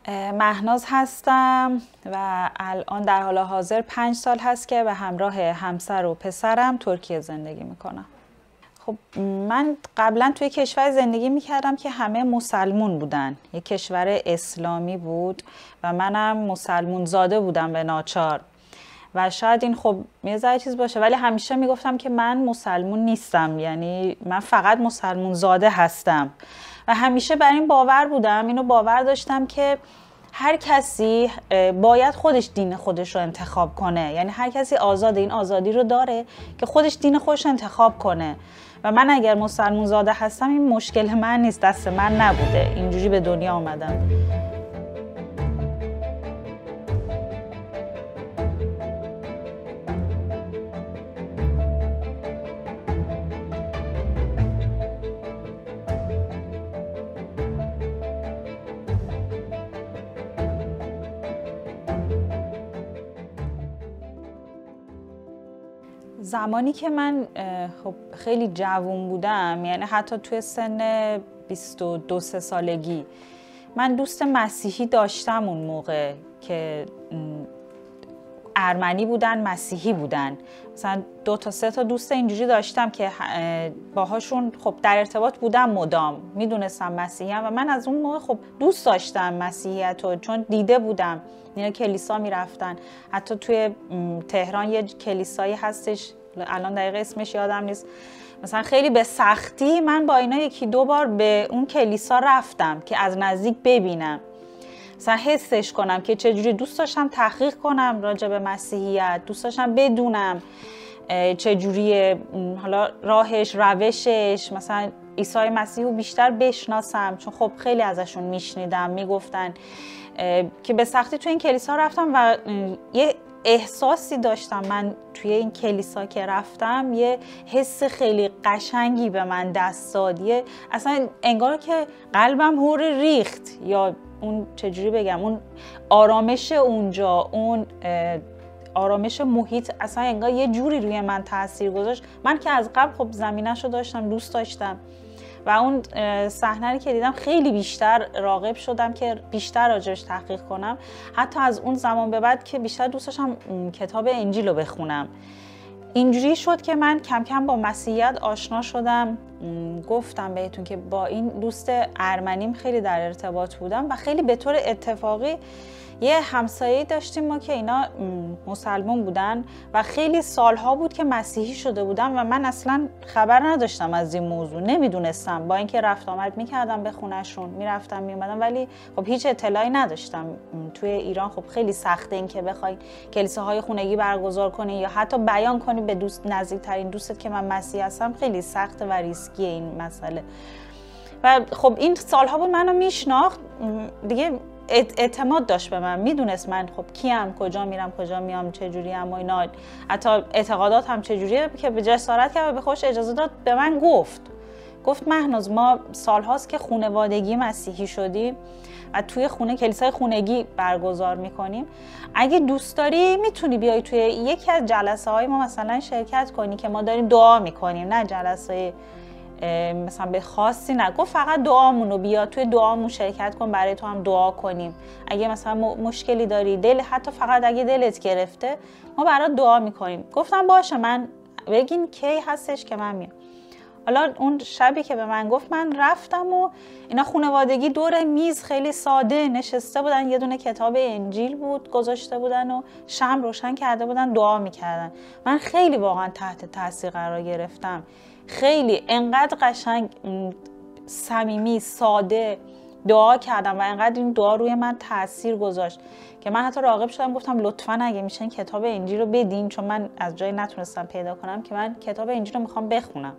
مهناز هستم و الان در حال حاضر 5 سال هست که به همراه همسر و پسرم ترکیه زندگی میکنم. خب من قبلا توی کشور زندگی میکردم که همه مسلمون بودن، یک کشور اسلامی بود و منم مسلمون زاده بودم به ناچار و شاید این خب یه ذره چیز باشه، ولی همیشه میگفتم که من مسلمون نیستم، یعنی من فقط مسلمون زاده هستم و همیشه بر این باور بودم، اینو باور داشتم که هر کسی باید خودش دین خودش رو انتخاب کنه، یعنی هر کسی آزاده، این آزادی رو داره که خودش دین خودش انتخاب کنه و من اگر مسلمون زاده هستم این مشکل من نیست، دست من نبوده، اینجوری به دنیا آمدم. زمانی که من خب خیلی جوان بودم، یعنی حتی توی سن 22-23 سالگی من دوست مسیحی داشتم اون موقع که ارمنی بودن، مسیحی بودن، مثلا 2 تا 3 تا دوست اینجوری داشتم که باهاشون خب در ارتباط بودم مدام، میدونستم مسیحی هم و من از اون موقع خب دوست داشتم مسیحیت رو، چون دیده بودم اینا کلیسا میرفتن. حتی توی تهران یه کلیسایی هستش، الان دقیقه اسمش یادم نیست، مثلا خیلی به سختی من با اینا 1-2 بار به اون کلیسا رفتم که از نزدیک ببینم، مثلا حسش کنم که چجوری، دوست داشتم تحقیق کنم راجع به مسیحیت، دوست داشتم بدونم چجوریه، حالا راهش، روشش، مثلا عیسی مسیح رو بیشتر بشناسم، چون خب خیلی ازشون میشنیدم، میگفتن که به سختی توی این کلیسا رفتم و یه احساسی داشتم من توی این کلیسا که رفتم، یه حس خیلی قشنگی به من دست داد، اصلا انگار که قلبم هور ریخت، یا اون چجوری بگم، اون آرامش اونجا، اون آرامش محیط، اصلا انگار یه جوری روی من تاثیر گذاشت. من که از قبل خب زمینه‌شو داشتم، دوست داشتم و اون صحنه رو که دیدم خیلی بیشتر راغب شدم که بیشتر راجعش تحقیق کنم. حتی از اون زمان به بعد که بیشتر دوست داشتم کتاب انجیل رو بخونم. اینجوری شد که من کم کم با مسیحیت آشنا شدم. گفتم بهتون که با این دوست ارمنیم خیلی در ارتباط بودم و خیلی به طور اتفاقی یه همسایه‌ای داشتیم ما که اینا مسلمان بودن و خیلی سالها بود که مسیحی شده بودن و من اصلا خبر نداشتم از این موضوع، نمیدونستم، با اینکه رفت آمد میکردم به خونه‌شون، میرفتم میومدم، ولی خب هیچ اطلاعی نداشتم. توی ایران خب خیلی سخته این که بخوای کلیساهای خونگی برگزار کنی یا حتی بیان کنی به نزدیکترین دوستت که من مسیحی هستم، خیلی سخته و ریسکیه این مسئله. و خب این سالها بود منو میشناخت دیگه، اعتماد داشت به من، میدونست من خب کیم، کجا میرم، کجا میام، چجوری ام و اینا، حتی اعتقادات هم چجوریه، که به جسارت کرد و به خودش اجازه داد به من گفت مهناز ما سالهاست که خانوادگی مسیحی شدیم و توی خونه کلیسای خونگی برگزار میکنیم، اگه دوست داری میتونی بیای توی یکی از جلسه های ما مثلا شرکت کنی که ما داریم دعا میکنیم، نه جلسه مثلا به خاصی نه، گفت فقط دعامونو بیا، توی دعامون شرکت کن، برای تو هم دعا کنیم، اگه مثلا مشکلی داری، حتی فقط اگه دلت گرفته ما برات دعا میکنیم. گفتم باشه، من بگین کی هستش که من میام. حالا اون شبی که به من گفت من رفتم و اینا خانوادگی دور میز خیلی ساده نشسته بودن، یه دونه کتاب انجیل بود گذاشته بودن و شمع روشن کرده بودن، دعا میکردن. من خیلی واقعا تحت تاثیر قرار گرفتم، خیلی انقدر قشنگ، صمیمی، ساده دعا کردم و انقدر این دعا روی من تاثیر گذاشت که من حتی راغب شدم، گفتم لطفاً اگه میشه این کتاب انجیل رو بدین، چون من از جایی نتونستم پیدا کنم که من کتاب انجیل رو میخوام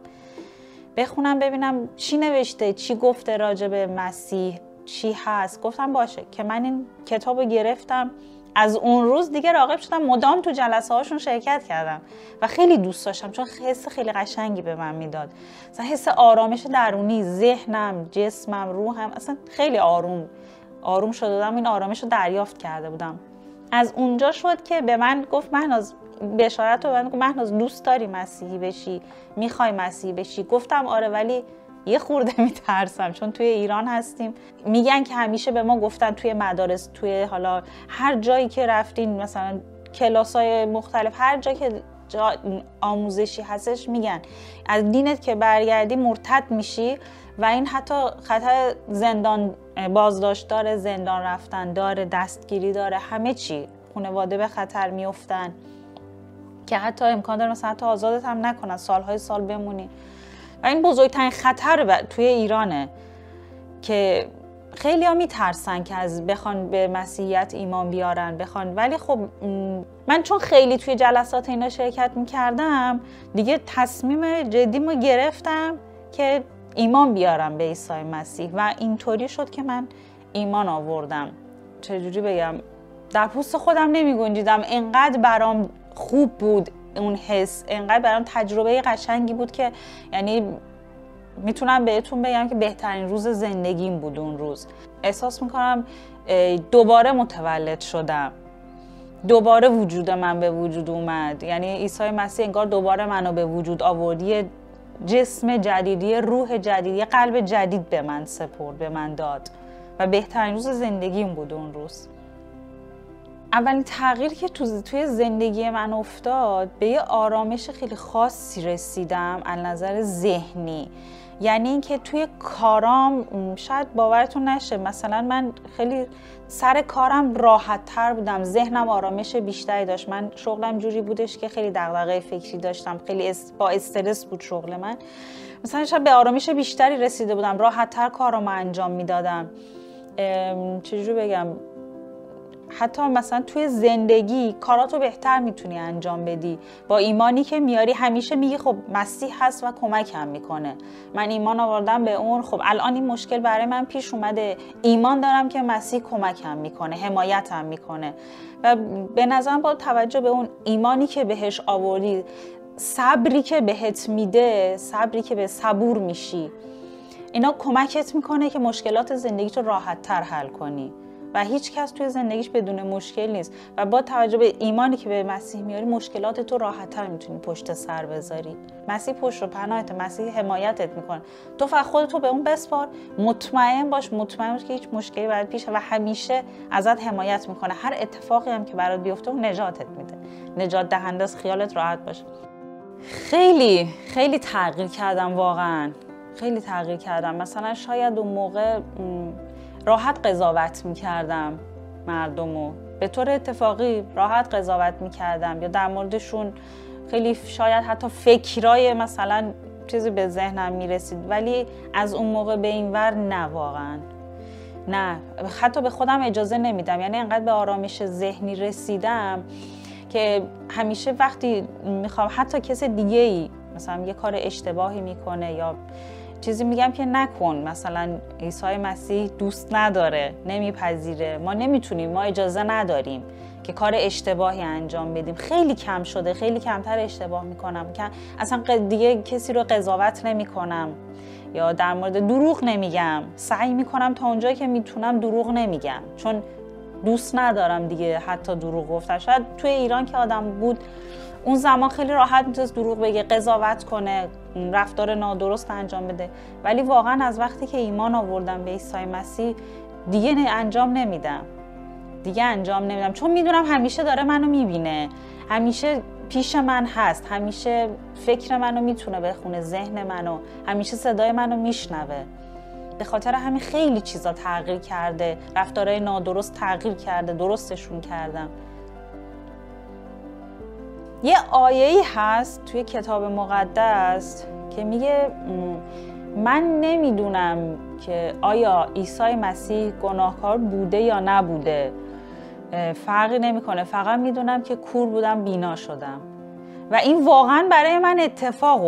بخونم ببینم چی نوشته، چی گفته راجع به مسیح، چی هست. گفتم باشه، که من این کتاب رو گرفتم. از اون روز دیگه راغب شدم، مدام تو جلسه هاشون شرکت کردم و خیلی دوست داشتم، چون حس خیلی قشنگی به من میداد، مثلا حس آرامش درونی، ذهنم، جسمم، روحم اصلا خیلی آروم شده بودم، این آرامش رو دریافت کرده بودم. از اونجا شد که به من گفت مهناز، بشارت رو به من گفت مهناز دوست داری مسیحی بشی، میخوای مسیحی بشی؟ گفتم آره، ولی یه خورده میترسم، چون توی ایران هستیم. میگن که همیشه به ما گفتن توی مدارس، توی حالا هر جایی که رفتین، مثلا کلاس‌های مختلف، هر جایی که آموزشی هستش، میگن از دینت که برگردی مرتد میشی و این حتی خطر زندان بازداشت داره، زندان رفتن داره، دستگیری داره، همه چی، خانواده به خطر میافتن که حتی امکان داره مثلا حتی آزادت هم نکنن، سالهای سال بمونی. و این بزرگترین خطر توی ایرانه که خیلی ها میترسن که از بخوان به مسیحیت ایمان بیارن بخوان. ولی خب من چون خیلی توی جلسات اینا شرکت میکردم دیگه تصمیم جدیمو گرفتم که ایمان بیارم به عیسی مسیح و اینطوری شد که من ایمان آوردم. چجوری بگم، در پوست خودم نمیگنجیدم، انقدر برام خوب بود اون حس، انقدر برام تجربه قشنگی بود که یعنی میتونم بهتون بگم که بهترین روز زندگیم بود اون روز. احساس میکنم دوباره متولد شدم، دوباره وجود من به وجود اومد. یعنی عیسی مسیح انگار دوباره منو به وجود آورد، یه جسم جدیدی، روح جدیدی، قلب جدید به من سپرد، به من داد و بهترین روز زندگیم بود اون روز. اولین تغییری که توی زندگی من افتاد، به یه آرامش خیلی خاصی رسیدم از نظر ذهنی. یعنی اینکه توی کارام شاید باورتون نشه، مثلا من خیلی سر کارم راحت تر بودم، ذهنم آرامش بیشتری داشت. من شغلم جوری بودش که خیلی دغدغه فکری داشتم، خیلی با استرس بود شغل من. مثلا شاید به آرامش بیشتری رسیده بودم، راحت تر کارامو انجام میدادم. چجوری بگم، حتی مثلا توی زندگی کاراتو بهتر میتونی انجام بدی با ایمانی که میاری. همیشه میگی خب مسیح هست و کمکم میکنه، من ایمان آوردم به اون، خب الان این مشکل برای من پیش اومده، ایمان دارم که مسیح کمکم میکنه، حمایتم میکنه. و به نظرم با توجه به اون ایمانی که بهش آوردی، صبری که بهت میده، صبری که به صبور میشی، اینا کمکت میکنه که مشکلات زندگیتو راحت تر حل کنی و هیچ کس توی زندگیش بدون مشکل نیست. و با توجه به ایمانی که به مسیح میاری، مشکلات تو راحت‌تر میتونی پشت سر بذاری. مسیح پشت و پناهت، مسیح حمایتت میکنه. تو فقط خودتو به اون بسپار، مطمئن باش که هیچ مشکلی برات پیش و همیشه ازت حمایت میکنه. هر اتفاقی هم که برات بیفته اون نجاتت میده، نجات دهنده است، خیالت راحت باشه. خیلی تغییر کردم، واقعا خیلی تغییر کردم. مثلا شاید اون موقع راحت قضاوت میکردم مردمو، به طور اتفاقی راحت قضاوت میکردم یا در موردشون خیلی شاید حتی فکرای مثلا چیزی به ذهنم میرسید، ولی از اون موقع به این ور نه، واقعا نه، حتی به خودم اجازه نمیدم. یعنی انقدر به آرامش ذهنی رسیدم که همیشه وقتی میخوام حتی کس دیگه ای مثلا یه کار اشتباهی میکنه یا چیزی میگم که نکن، مثلا عیسی مسیح دوست نداره، نمیپذیره، ما نمیتونیم، ما اجازه نداریم که کار اشتباهی انجام بدیم. خیلی کم شده، خیلی کمتر اشتباه میکنم که اصلا دیگه کسی رو قضاوت نمیکنم یا در مورد دروغ نمیگم. سعی میکنم تا اونجایی که میتونم دروغ نمیگم، چون دوست ندارم دیگه حتی دروغ گفتن. شاید توی ایران که آدم بود اون زمان خیلی راحت میتونست دروغ بگه، قضاوت کنه، رفتار نادرست انجام بده، ولی واقعا از وقتی که ایمان آوردم به عیسی مسیح دیگه انجام نمیدم، چون میدونم همیشه داره منو میبینه، همیشه پیش من هست، همیشه فکر منو میتونه بخونه، ذهن منو، همیشه صدای منو میشنوه. به خاطر همین خیلی چیزا تغییر کرده، رفتارهای نادرست تغییر کرده، درستشون کردم. یه آیه‌ای هست توی کتاب مقدس که میگه من نمیدونم که آیا عیسی مسیح گناهکار بوده یا نبوده، فرقی نمیکنه، فقط میدونم که کور بودم بینا شدم. و این واقعا برای من اتفاق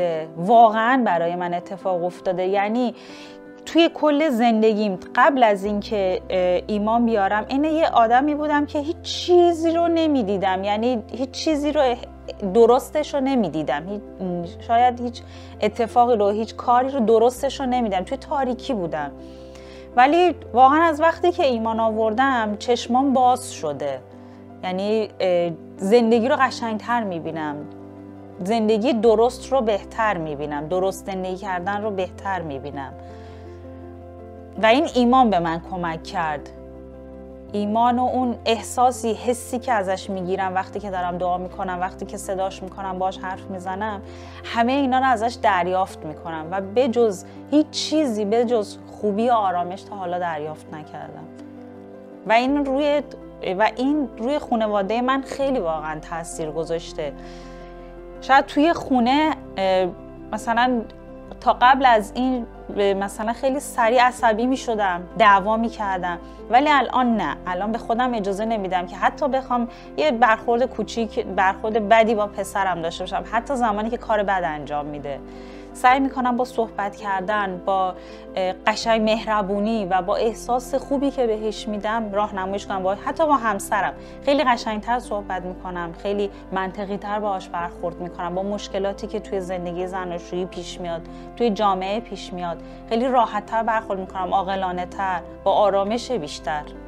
افتاده، یعنی توی کل زندگیم قبل از اینکه ایمان بیارم این یه آدمی بودم که هیچ چیزی رو نمیدیدم، یعنی هیچ چیزی رو درستش رو نمیدیدم، شاید هیچ اتفاقی رو، هیچ کاری رو درستش رو نمیدیدم، توی تاریکی بودم. ولی واقعا از وقتی که ایمان آوردم چشمام باز شده، یعنی زندگی رو قشنگتر میبینم، زندگی درست رو بهتر میبینم، درست زندگی کردن رو بهتر میبینم و این ایمان به من کمک کرد. ایمان و اون احساسی، حسی که ازش میگیرم وقتی که دارم دعا میکنم، وقتی که صداش میکنم، باش حرف میزنم، همه اینا رو ازش دریافت میکنم و بجز هیچ چیزی، بجز خوبی و آرامش تا حالا دریافت نکردم و این روی خانواده من خیلی واقعا تاثیر گذاشته. شاید توی خونه مثلا تا قبل از این مثلا خیلی سریع عصبی می شدم، دعوا می کردم، ولی الان نه. الان به خودم اجازه نمیدم که حتی بخوام یه برخورد کوچیک، برخورد بدی با پسرم داشته باشم، حتی زمانی که کار بد انجام میده. سعی میکنم با صحبت کردن، با قشنگ مهربونی و با احساس خوبی که بهش میدم راهنماییش کنم. حتی با همسرم خیلی قشنگتر صحبت میکنم، خیلی منطقی تر باهاش برخورد میکنم. با مشکلاتی که توی زندگی زناشویی پیش میاد، توی جامعه پیش میاد، خیلی راحت‌تر برخورد میکنم، عاقلانه‌تر، با آرامش بیشتر.